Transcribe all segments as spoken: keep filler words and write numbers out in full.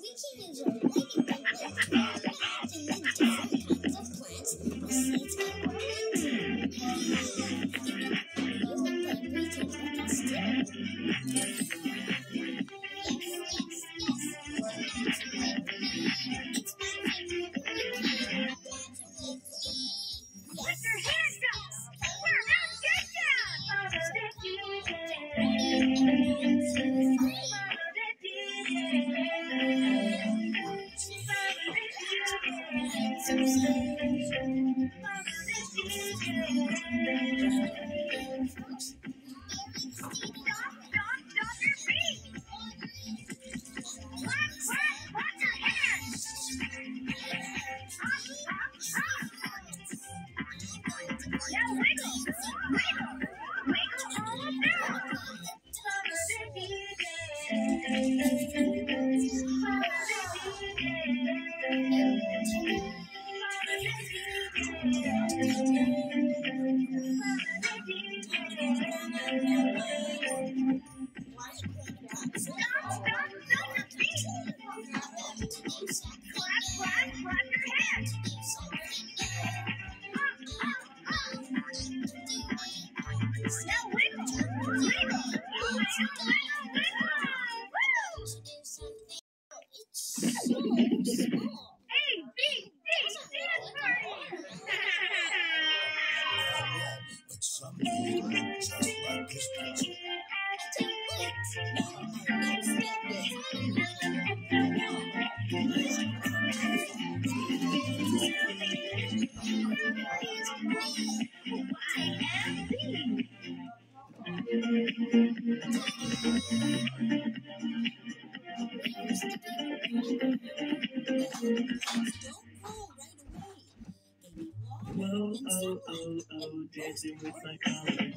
can use our lightning bolt to imagine the different kinds of plants or seeds can grow into. Use the brain regions we can steal. Yes, yes, yes. We're meant to play free. It's magic. We can magically flee. Put your hands up! We're about to get down! Follow the D J. Follow the D J. Follow the D J. Stop, stop, stop your feet! Clap, clap, clap your hands! Up, up, up! Now wiggle, wiggle, wiggle all about! Follow the D J. Follow the D J. Stop, stop, stop your feet! Clap, clap, clap your hands! Up, up, up! Now wiggle, wiggle, wiggle, wiggle, wiggle! Woo! It's so small. A, B, C, dance party! But some people just like this picture. Whoa, oh, oh, oh, dancing with my colors.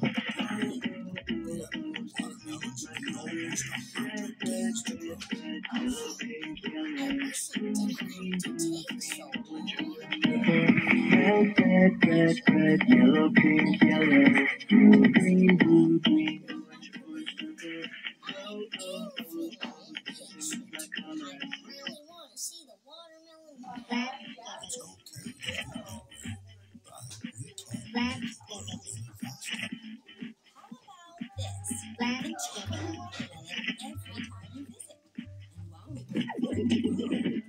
Red, red, red, red, yellow, pink, yellow, green, blue, green, orange, orange, sugar. Oh, oh, oh, oh, dancing with my colors. I really want to see the watermelon. That's okay. How about this? You can check out watermelon every time you visit. And while we